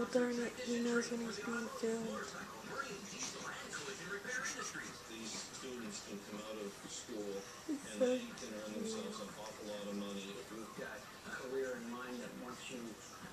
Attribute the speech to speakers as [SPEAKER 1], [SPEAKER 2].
[SPEAKER 1] darn it, he knows when he's being filmed.
[SPEAKER 2] These students can come out of school and
[SPEAKER 1] So
[SPEAKER 2] they can earn themselves an awful lot of money.
[SPEAKER 3] If you've got a career in mind that wants you